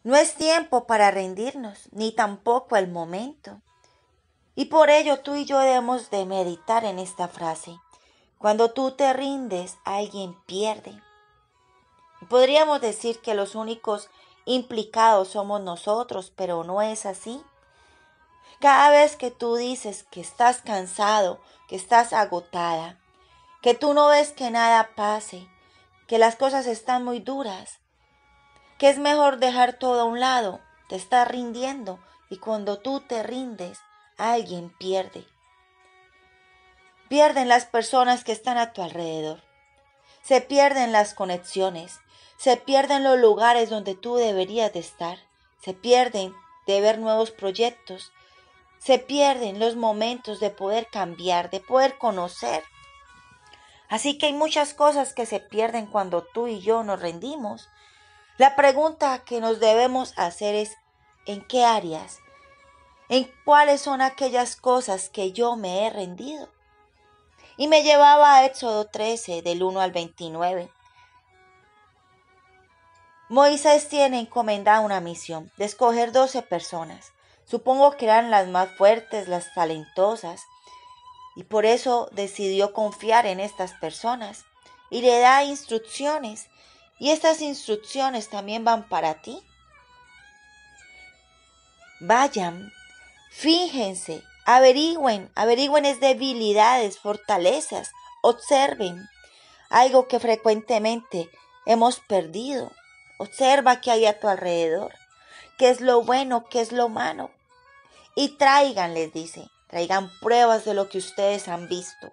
No es tiempo para rendirnos, ni tampoco el momento. Y por ello tú y yo debemos de meditar en esta frase. Cuando tú te rindes, alguien pierde. Podríamos decir que los únicos implicados somos nosotros, pero no es así. Cada vez que tú dices que estás cansado, que estás agotada, que tú no ves que nada pase, que las cosas están muy duras, que es mejor dejar todo a un lado, te estás rindiendo y cuando tú te rindes, alguien pierde. Pierden las personas que están a tu alrededor, se pierden las conexiones, se pierden los lugares donde tú deberías de estar, se pierden de ver nuevos proyectos, se pierden los momentos de poder cambiar, de poder conocer. Así que hay muchas cosas que se pierden cuando tú y yo nos rendimos. La pregunta que nos debemos hacer es, ¿en qué áreas? ¿En cuáles son aquellas cosas que yo me he rendido? Y me llevaba a Éxodo 13, del 1 al 29. Moisés tiene encomendada una misión de escoger 12 personas. Supongo que eran las más fuertes, las talentosas. Y por eso decidió confiar en estas personas. Y le da instrucciones. Y estas instrucciones también van para ti. Vayan, fíjense, averigüen es debilidades, fortalezas, observen algo que frecuentemente hemos perdido. Observa qué hay a tu alrededor, qué es lo bueno, qué es lo malo. Y traigan, les dice, traigan pruebas de lo que ustedes han visto.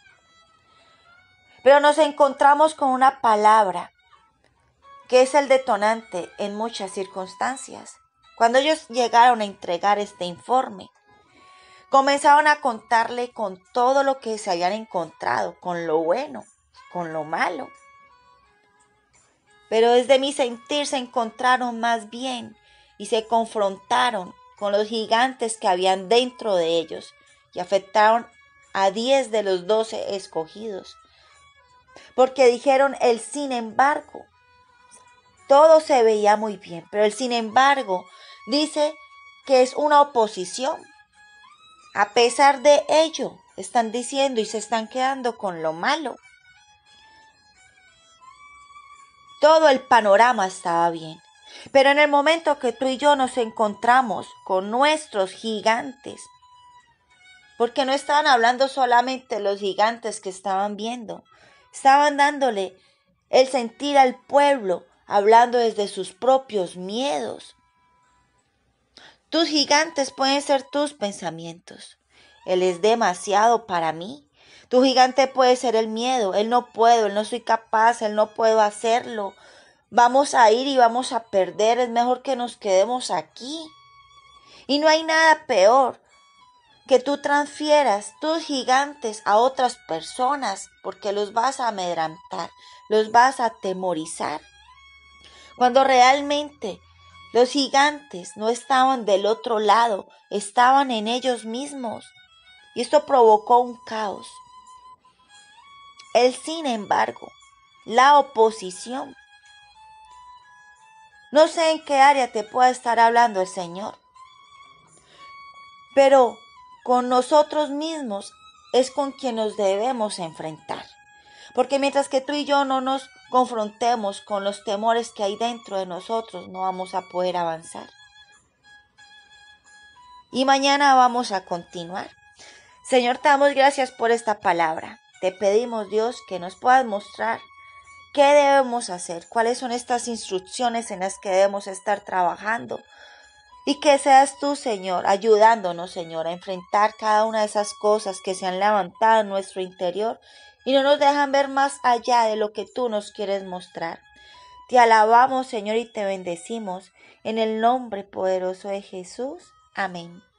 Pero nos encontramos con una palabra que es el detonante en muchas circunstancias. Cuando ellos llegaron a entregar este informe, comenzaron a contarle con todo lo que se habían encontrado, con lo bueno, con lo malo. Pero desde mi sentir se encontraron más bien y se confrontaron con los gigantes que habían dentro de ellos y afectaron a 10 de los 12 escogidos. Porque dijeron el sin embargo. Todo se veía muy bien, pero el sin embargo dice que es una oposición. A pesar de ello, están diciendo y se están quedando con lo malo. Todo el panorama estaba bien, pero en el momento que tú y yo nos encontramos con nuestros gigantes, porque no estaban hablando solamente los gigantes que estaban viendo, estaban dándole el sentir al pueblo, hablando desde sus propios miedos. Tus gigantes pueden ser tus pensamientos. Él es demasiado para mí. Tu gigante puede ser el miedo. Él no puedo, él no soy capaz, él no puedo hacerlo. Vamos a ir y vamos a perder. Es mejor que nos quedemos aquí. Y no hay nada peor que tú transfieras tus gigantes a otras personas porque los vas a amedrentar, los vas a atemorizar. Cuando realmente los gigantes no estaban del otro lado, estaban en ellos mismos. Y esto provocó un caos. Sin embargo, la oposición. No sé en qué área te pueda estar hablando el Señor, pero con nosotros mismos es con quien nos debemos enfrentar. Porque mientras que tú y yo no nos confrontemos con los temores que hay dentro de nosotros, no vamos a poder avanzar. Y mañana vamos a continuar. Señor, te damos gracias por esta palabra. Te pedimos, Dios, que nos puedas mostrar qué debemos hacer, cuáles son estas instrucciones en las que debemos estar trabajando. Y que seas tú, Señor, ayudándonos, Señor, a enfrentar cada una de esas cosas que se han levantado en nuestro interior y no nos dejan ver más allá de lo que tú nos quieres mostrar. Te alabamos, Señor, y te bendecimos en el nombre poderoso de Jesús. Amén.